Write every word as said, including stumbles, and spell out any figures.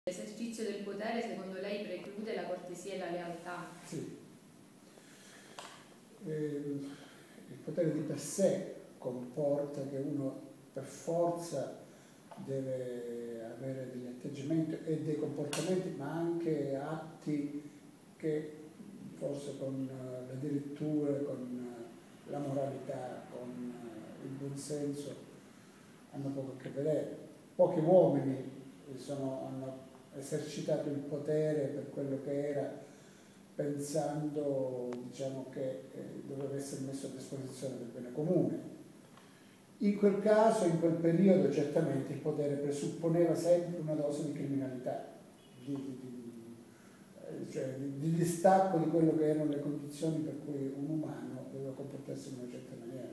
L'esercizio del potere secondo lei preclude la cortesia e la lealtà? Sì. Eh, il potere di per sé comporta che uno per forza deve avere degli atteggiamenti e dei comportamenti, ma anche atti che forse con le diretture, con la moralità, con il buonsenso hanno poco a che vedere. Pochi uomini sono, hanno esercitato il potere per quello che era, pensando, diciamo, che eh, doveva essere messo a disposizione del bene comune. In quel caso, in quel periodo, certamente il potere presupponeva sempre una dose di criminalità, di, di, di, cioè, di, di distacco di quello che erano le condizioni per cui un umano doveva comportarsi in una certa maniera.